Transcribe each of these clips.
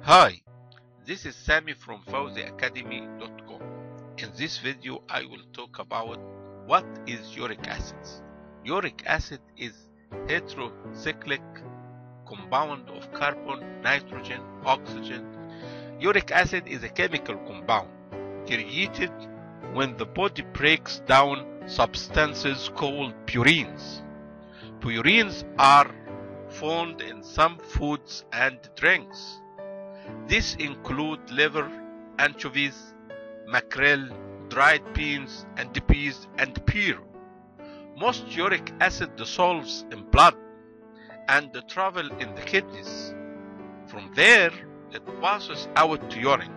Hi, this is Sami from FawziAcademy.com. In this video, I will talk about what is uric acid. Uric acid is heterocyclic compound of carbon, nitrogen, oxygen. Uric acid is a chemical compound created when the body breaks down substances called purines. Purines are found in some foods and drinks. These include liver, anchovies, mackerel, dried beans and peas, and pear. Most uric acid dissolves in blood and travels in the kidneys. From there, it passes out to urine.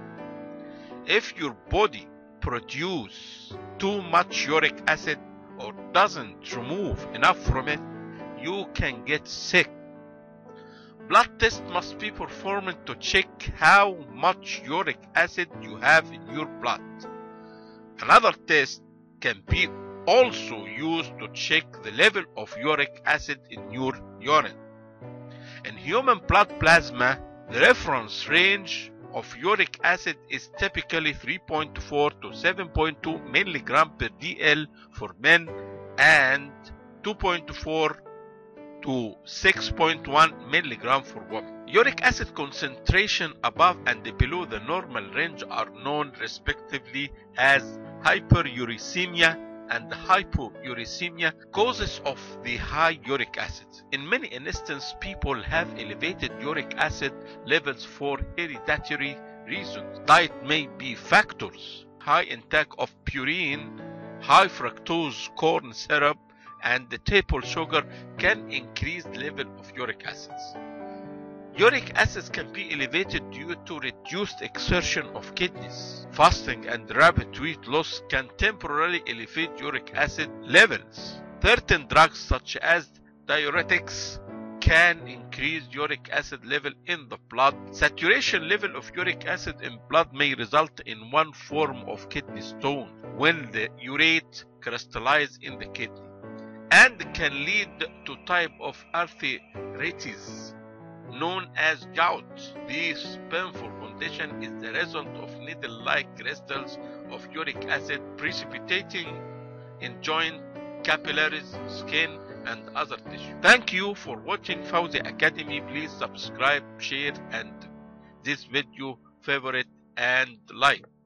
If your body produces too much uric acid or doesn't remove enough from it, you can get sick. Blood tests must be performed to check how much uric acid you have in your blood. Another test can be also used to check the level of uric acid in your urine. In human blood plasma, the reference range of uric acid is typically 3.4 to 7.2 mg per dl for men and 2.4 to 6.1 mg for women. Uric acid concentration above and below the normal range are known respectively as hyperuricemia and hypouricemia, causes of the high uric acid. In many instances, people have elevated uric acid levels for hereditary reasons. Diet may be factors. High intake of purine, high fructose corn syrup, and the table sugar can increase the level of uric acids. Uric acids can be elevated due to reduced exertion of kidneys. Fasting and rapid weight loss can temporarily elevate uric acid levels. Certain drugs such as diuretics can increase uric acid level in the blood. Saturation level of uric acid in blood may result in one form of kidney stone when the urate crystallizes in the kidney, and can lead to type of arthritis known as gout. This painful condition is the result of needle-like crystals of uric acid precipitating in joint, capillaries, skin, and other tissue. Thank you for watching Fawzi Academy. Please subscribe, share, and this video favorite and like.